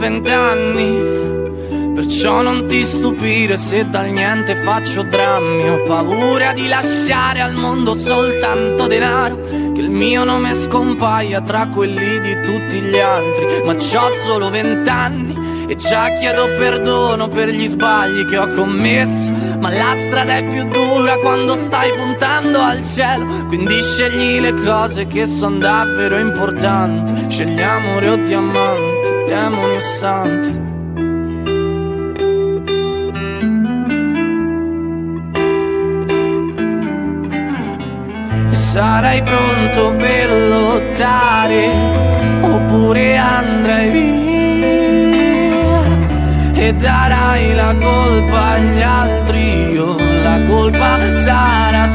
20 anni, perciò non ti stupire se dal niente faccio drammi. Ho paura di lasciare al mondo soltanto denaro, che il mio nome scompaia tra quelli di tutti gli altri. Ma c'ho solo 20 anni e già chiedo perdono per gli sbagli che ho commesso. Ma la strada è più dura quando stai puntando al cielo, quindi scegli le cose che son davvero importanti. Scegli amore o diamanti, demoni o santi. Sarai pronto per lottare oppure andrai via e darai la colpa agli altri? Io la colpa sarà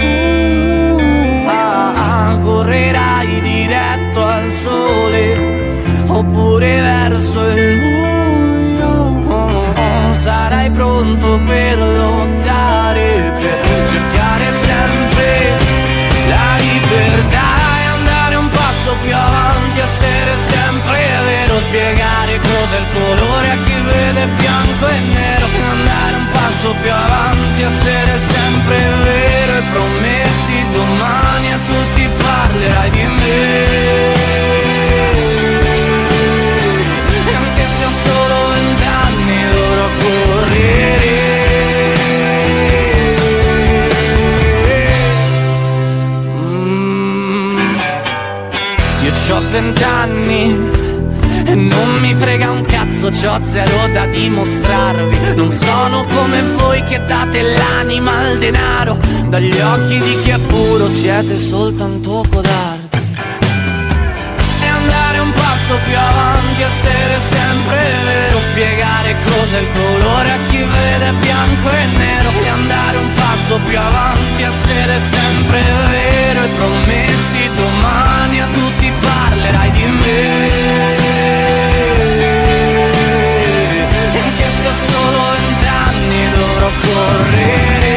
tua. Correrai diretto al sole oppure verso il buio. Sarai pronto per lottare, per cercare sempre la libertà e andare un passo più avanti, essere sempre vero, spiegare cos'è il colore a chi vede bianco e nero. E andare un passo più avanti, essere sempre vero, e prometti domani a tutti parlerai di me. E anche se ho solo 20 anni dovrò correre. C'ho 20 anni e non mi frega un cazzo, c'ho zero da dimostrarvi. Non sono come voi che date l'anima al denaro, dagli occhi di chi è puro siete soltanto codardi. E andare un passo più avanti, essere sempre vero, spiegare cos'è il colore a chi vede bianco e nero. E andare un passo più avanti, essere sempre vero, e prometti domani a tutti parlerai di me. E anche se ho solo 20 anni dovrò correre.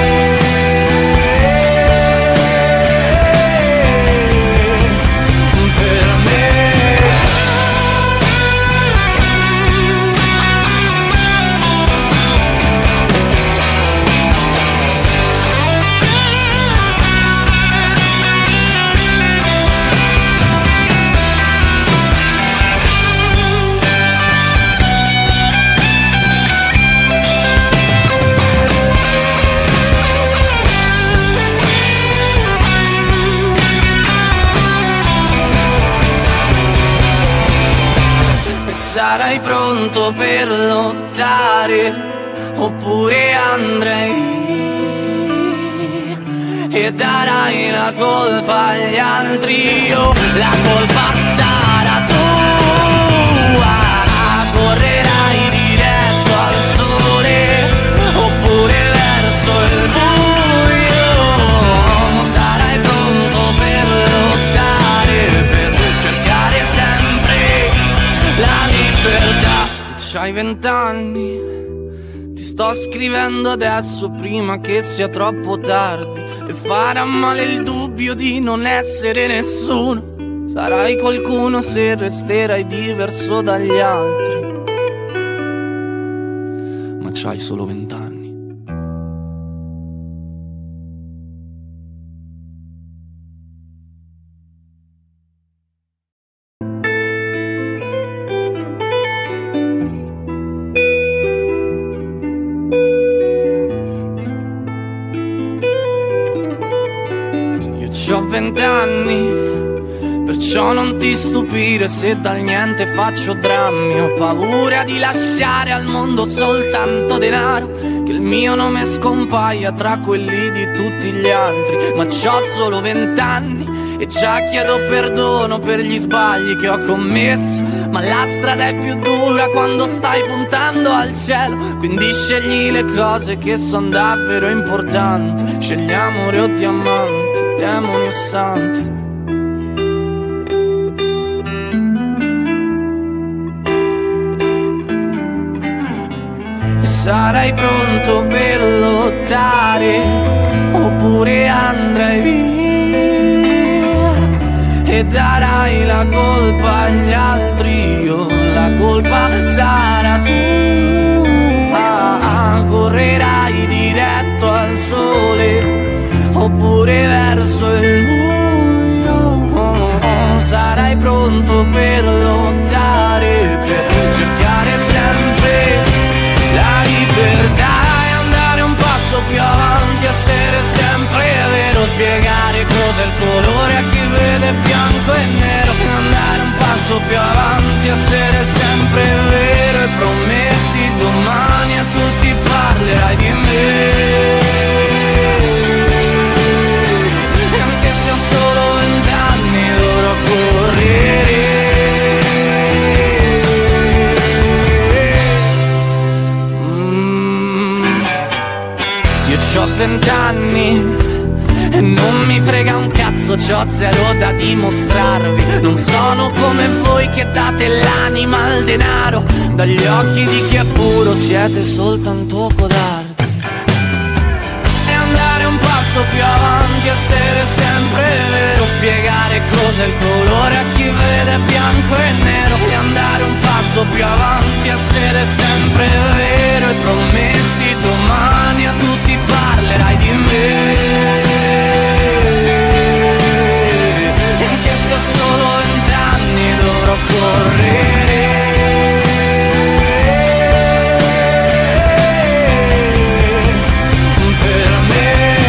Sarai pronto per lottare oppure andrai e darai la colpa agli altri? Io la colpa sarà tua. Correrai diretto al sole oppure verso il buio. Sarai pronto per lottare, per cercare sempre la libertà. C'hai 20 anni, ti sto scrivendo adesso prima che sia troppo tardi, e farà male il dubbio di non essere nessuno. Sarai qualcuno se resterai diverso dagli altri, ma c'hai solo 20 anni. C'ho 20 anni, perciò non ti stupire se dal niente faccio drammi. Ho paura di lasciare al mondo soltanto denaro, che il mio nome scompaia tra quelli di tutti gli altri. Ma c'ho solo 20 anni e già chiedo perdono per gli sbagli che ho commesso. Ma la strada è più dura quando stai puntando al cielo, quindi scegli le cose che son davvero importanti. Scegli amore o diamanti, demoni o santi. E sarai pronto per lottare oppure andrai via e darai la colpa agli altri? Io la la colpa sarà tua. Correrai diretto al sole oppure verso il buio. Sarai pronto per lottare, per cercare sempre la libertà e andare un passo più avanti, essere sempre vero, spiegare cos'è il colore a chi vede bianco e nero, andare un passo più avanti, essere sempre vero e prometti domani a tutti parlerai di me. E anche se ho solo 20 anni dovrò correre. Io c'ho 20 anni e non mi frega un cazzo, c'ho zero da dimostrarvi. Non sono come voi che date l'anima al denaro, dagli occhi di chi è puro siete soltanto codardi. E andare un passo più avanti, essere sempre vero, spiegare cos'è il colore a chi vede bianco e nero. E andare un passo più avanti, essere sempre vero e prometti domani a tutti parlerai di me. Se ho solo 20 anni dovrò correre. Per me.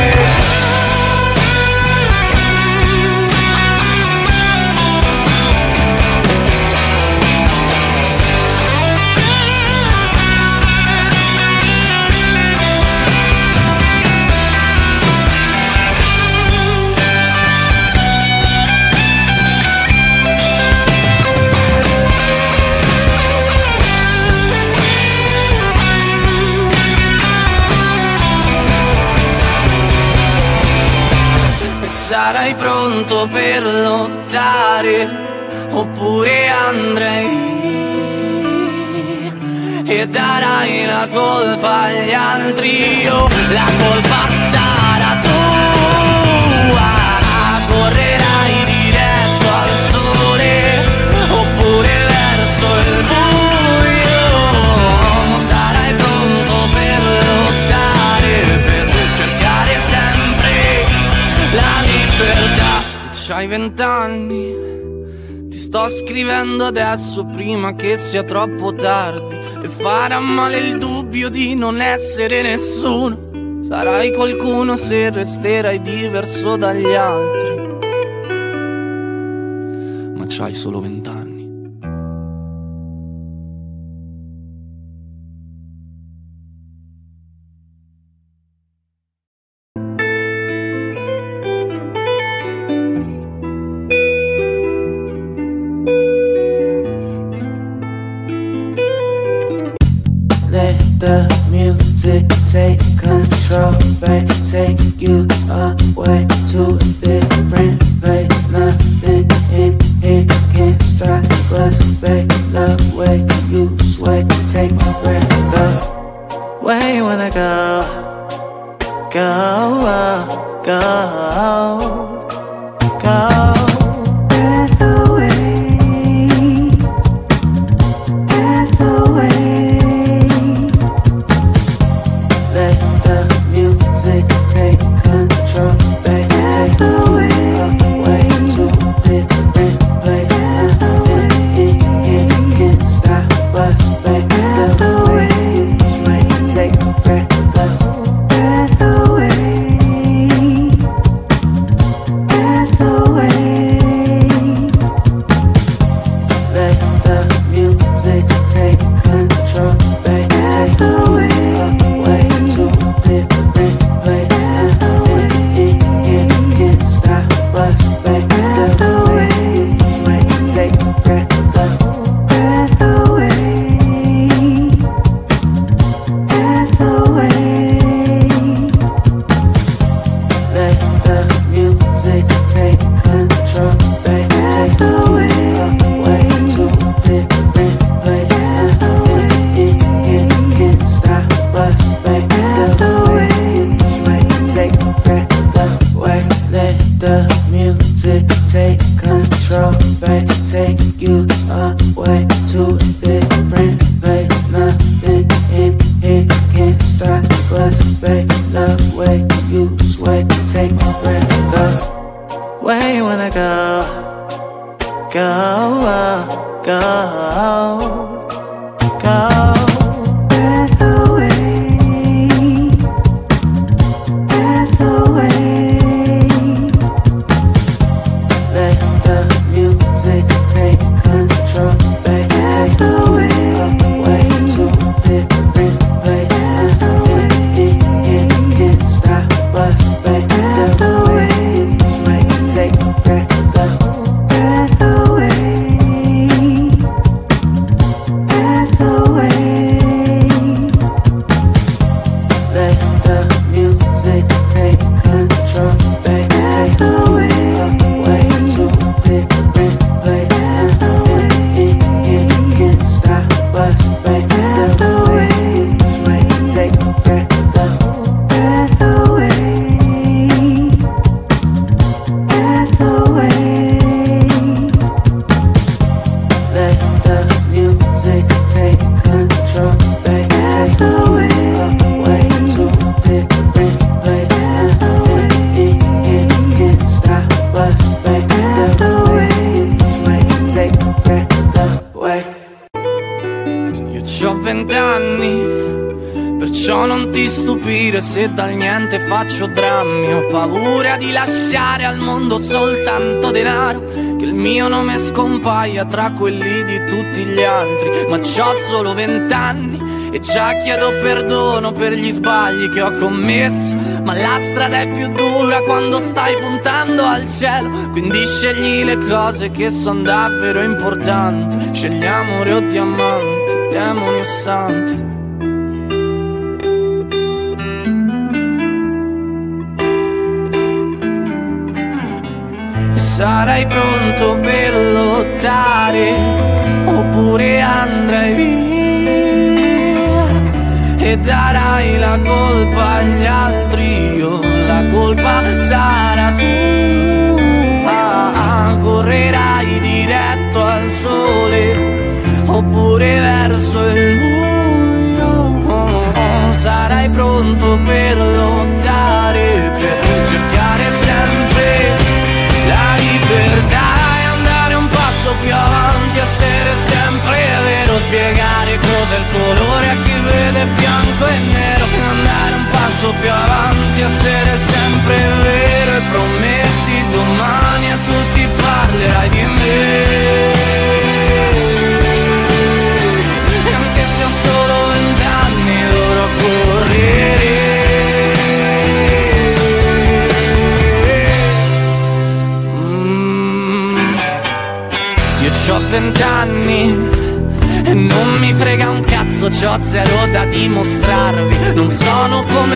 Sarai pronto per lottare oppure andrai e darai la colpa agli altri. Oh, la colpa sarà tua. Correrai diretto al sole oppure verso il buio. Sarai pronto per lottare, per cercare sempre la libertà. C'hai 20 anni, ti sto scrivendo adesso prima che sia troppo tardi. E farà male il dubbio di non essere nessuno. Sarai qualcuno se resterai diverso dagli altri. Ma c'hai solo 20 anni. The music take control, babe, take you away to a different place. Nothing in here can stop us, babe. The way you sway, take my breath. The way you wanna go, go, go, go. Away. bus, babe. Love the way you sway. Take my breath, go. Where you wanna go? Go, go, go. Se dal niente faccio drammi, ho paura di lasciare al mondo soltanto denaro, che il mio nome scompaia tra quelli di tutti gli altri. Ma c'ho solo 20 anni e già chiedo perdono per gli sbagli che ho commesso. Ma la strada è più dura quando stai puntando al cielo, quindi scegli le cose che son davvero importanti. Scegli amore o diamanti, demoni o santi. Sarai pronto per lottare oppure andrai via e darai la colpa agli altri, la colpa sarà tua. Correrai diretto al sole oppure verso il buio. Sarai pronto per lottare, per cercare sempre la libertà è andare un passo più avanti, essere sempre vero, spiegare cos'è il colore a chi vede bianco e nero. Andare un passo più avanti, essere sempre vero, e prometti domani a tutti parlerai di me. E anche se ho solo 20 anni dovrò correre. C'ho 20 anni e non mi frega un cazzo, c'ho zero da dimostrarvi. Non sono come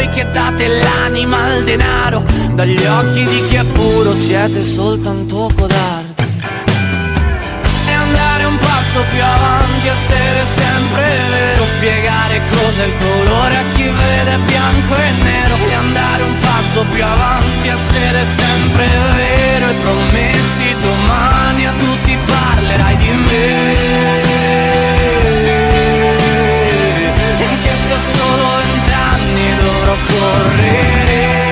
voi che date l'anima al denaro, dagli occhi di chi è puro siete soltanto codardi. E andare un passo più avanti, essere sempre vero, spiegare cos'è il colore a chi vede bianco e nero. E andare un passo più avanti, essere sempre vero, e prometti domani a tutti parlerai di me. E anche se ho solo 20 anni dovrò correre.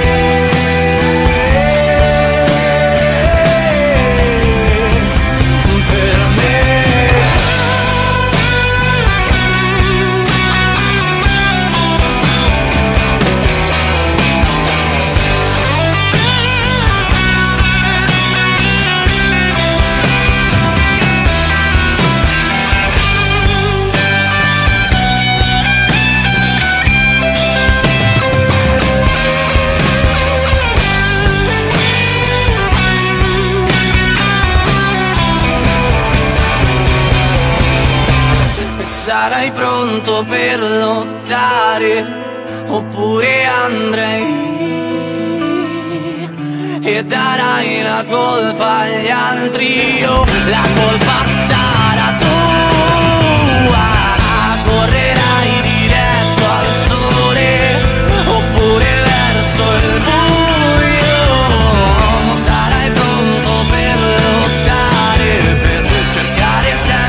Sarai pronto per lottare, oppure andrei e darai la colpa agli altri. Oh, la colpa sarà tua, correrai diretto al sole, oppure verso il buio. Sarai pronto per lottare, per cercare sempre.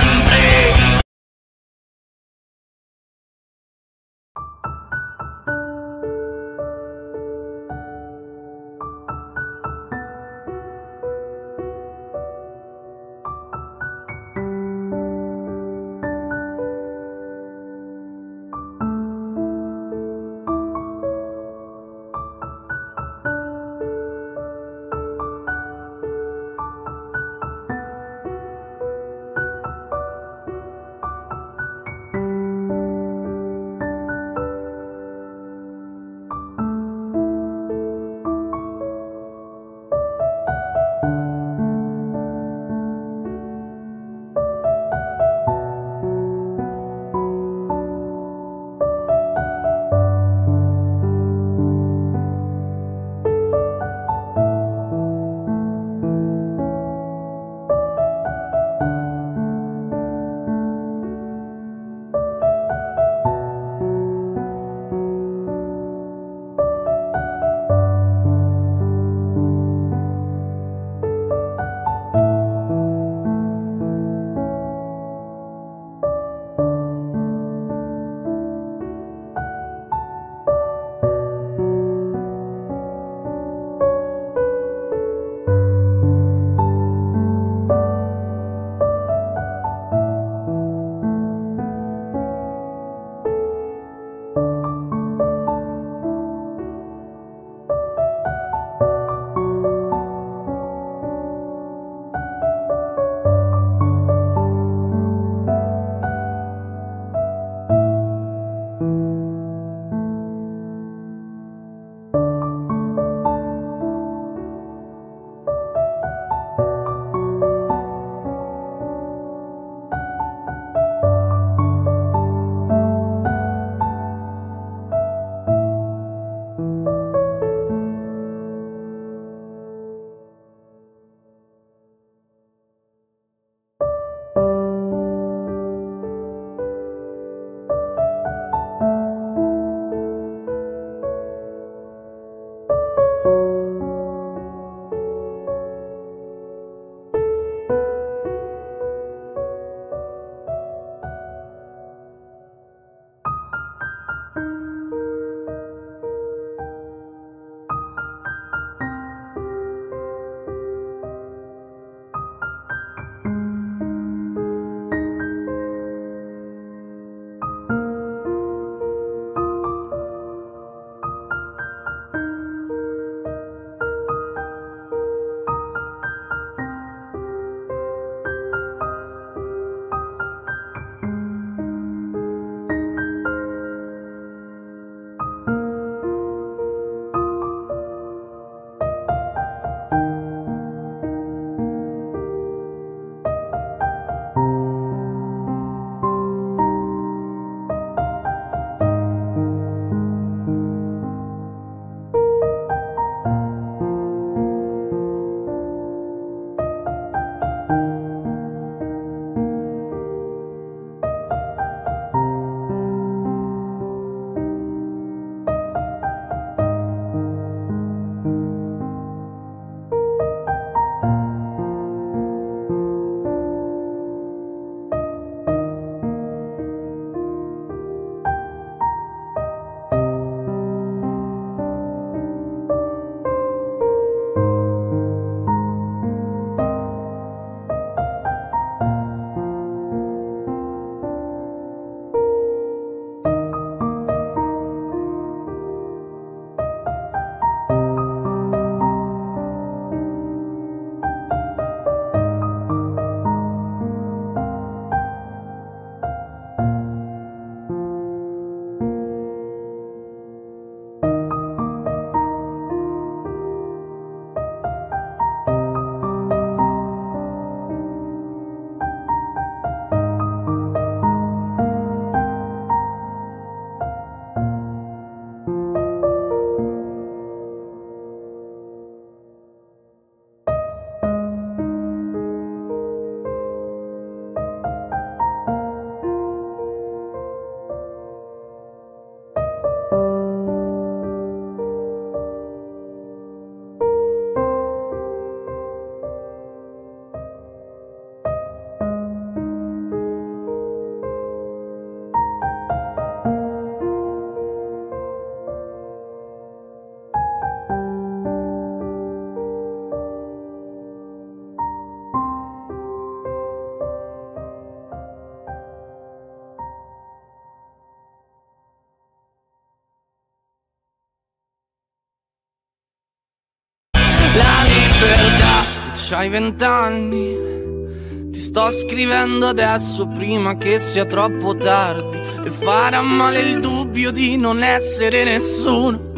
la libertà. C'hai 20 anni, ti sto scrivendo adesso prima che sia troppo tardi, e farà male il dubbio di non essere nessuno,